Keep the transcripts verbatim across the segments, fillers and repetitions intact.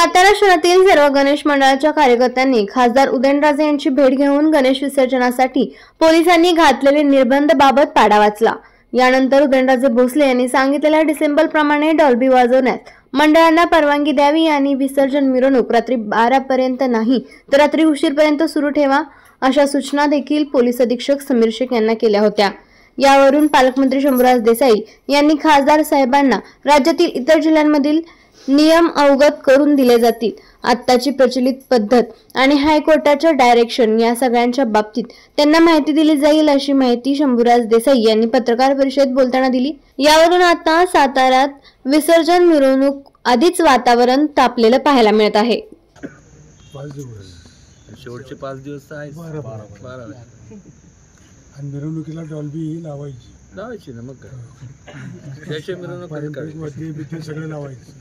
सातारा शहरातील सर्व गणेश मंडळाच्या कार्यकर्त्यांनी खासदार उदयनराजे यांची भेट घेऊन गणेश विसर्जनासाठी पोलिसांनी घातलेले निर्बंधाबाबत पाढा वाचला। यानंतर उदयनराजे भोसले यांनी सांगितलेल्या डिसेंबर प्रमाणे डॉल्बी वाजवण्यास मंडळांना परवानगी द्यावी आणि विसर्जन मिरवणूक रात्री बारा पर्यंत नाही तर रात्री उशीरपर्यंत सुरू ठेवा अशा सूचना देखील पोलीस अधीक्षक समीर शेख यांना केल्या होत्या। यावरून पालकमंत्री शंभूराज देसाई यांनी खासदार साहेबांना राज्यातील इतर जिल्ह्यांमधील नियम अवगत करून दिले जातील। आत्ताची प्रचलित पद्धत आणि हायकोर्टाच्या डायरेक्शन या सगळ्यांच्या बाबतीत त्यांना माहिती दिली जाईल अशी माहिती शंभूराज देसाई यांनी पत्रकार परिषदेत बोलताना दिली। यावरून आता साताऱ्यात विसर्जन मिरवणूक आधीच वातावरण तापलेलं पाहायला मिळत आहे। शेवटचे पाच दिवस आहे बारा आणि मिरवणुकीला डॉल्बी लावायची लावायची ना मग काय त्याच्या मिरवणूक सगळे लावायचे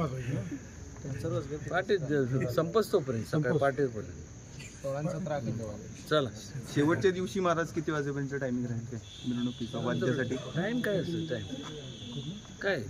पाटे संपच तोपर्यंत सकाळी पाटेपर्यंत चला। शेवटच्या दिवशी महाराज किती वाजेपर्यंत टायमिंग राहील काय मिरवणुकीचा वाद्यासाठी? टाइम काय असेल टाइम काय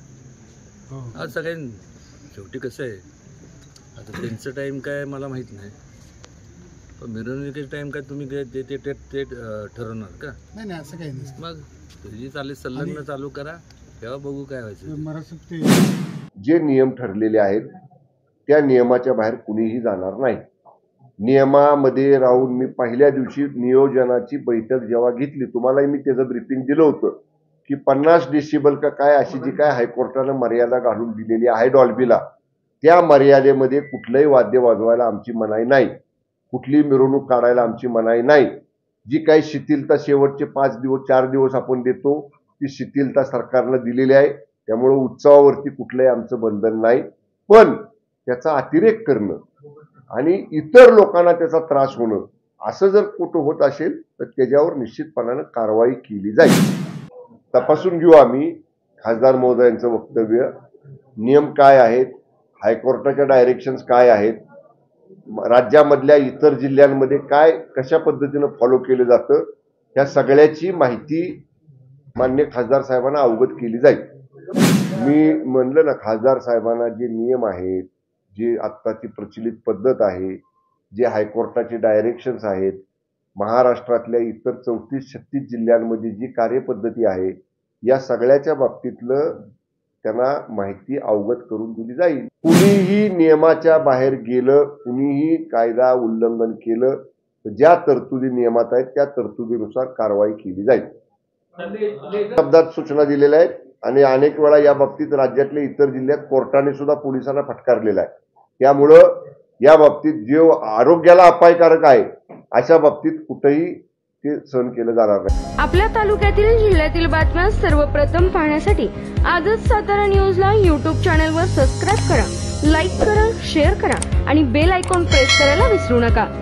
आज सगळ्यां शेवटी कसं आहे आता त्यांचं टाइम काय मला माहित नाही पण मिरवणुकीचा टाइम काय तुम्ही ते ते ते ठरवणार का? नाही नाही असं काही नाही। मग तुझी चालेल संलग्न चालू करा तेव्हा बघू काय व्हायचं। जे नियम ठरलेले आहेत त्या नियमाच्या बाहेर कुणीही जाणार नाही। नियमामध्ये राहून मी पहिल्या दिवशी नियोजनाची बैठक जेव्हा घेतली तुम्हालाही मी त्याचं ब्रीफिंग दिलं होतं की पन्नास डेसिबल का काय अशी जी काय हायकोर्टानं मर्यादा घालून दिलेली आहे डॉल्बीला त्या मर्यादेमध्ये कुठलंही वाद्य वाजवायला आमची मनाई नाही, कुठली मिरवणूक काढायला आमची मनाई नाही। जी काही शिथिलता शेवटचे पाच दिवस चार दिवस आपण देतो ती शिथिलता सरकारनं दिलेली आहे त्यामुळे उत्सवावरती कुठलंही आमचं बंधन नाही। पण त्याचा अतिरेक करणं आणि इतर लोकांना त्याचा त्रास होणं असं जर कुठं होत असेल तर त्याच्यावर निश्चितपणानं कारवाई केली जाईल। तपासून घेऊ आम्ही खासदार महोदयांचं वक्तव्य, नियम काय आहेत, हायकोर्टाच्या डायरेक्शन्स काय आहेत, राज्यामधल्या इतर जिल्ह्यांमध्ये काय कशा पद्धतीनं फॉलो केलं जातं या सगळ्याची माहिती माननीय खासदार साहेबांना अवगत केली जाईल। मी म्हणलं ना खासदार साहेबांना जे नियम आहेत, जे आत्ताची प्रचलित पद्धत आहे, जे हायकोर्टाचे डायरेक्शन्स आहेत, महाराष्ट्रातल्या इतर चौतीस छत्तीस जिल्ह्यांमध्ये जी कार्यपद्धती आहे या सगळ्याच्या बाबतीतलं त्यांना माहिती अवगत करून दिली जाईल। कुणीही नियमाच्या बाहेर गेलं, कुणीही कायदा उल्लंघन केलं तर ज्या तरतुदी नियमात आहेत त्या तरतुदीनुसार कारवाई केली जाईल। शब्दात सूचना दिलेल्या आहेत आणि अनेक वेळा या बाबतीत राज्यातल्या इतर जिल्ह्यात कोर्टाने सुद्धा पोलिसांना फटकारलेला आहे। त्यामुळं या बाबतीत जे आरोग्याला अपायकारक आहे अशा बाबतीत कुठेही ते सहन केलं जाणार नाही। आपल्या तालुक्यातील जिल्ह्यातील बातम्या सर्वप्रथम पाहण्यासाठी आजच सातारा न्यूजला यूट्यूब चॅनलवर सबस्क्राईब करा, लाईक करा, शेअर करा आणि बेल आयकॉन प्रेस करायला विसरू नका।